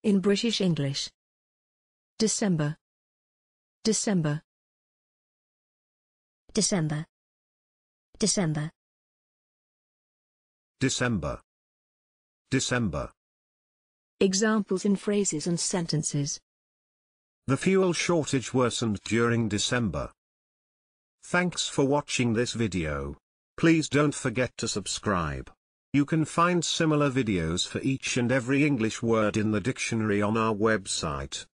In British English. December. December. December. December. December. December. Examples in phrases and sentences. The fuel shortage worsened during December. Thanks for watching this video. Please don't forget to subscribe. You can find similar videos for each and every English word in the dictionary on our website.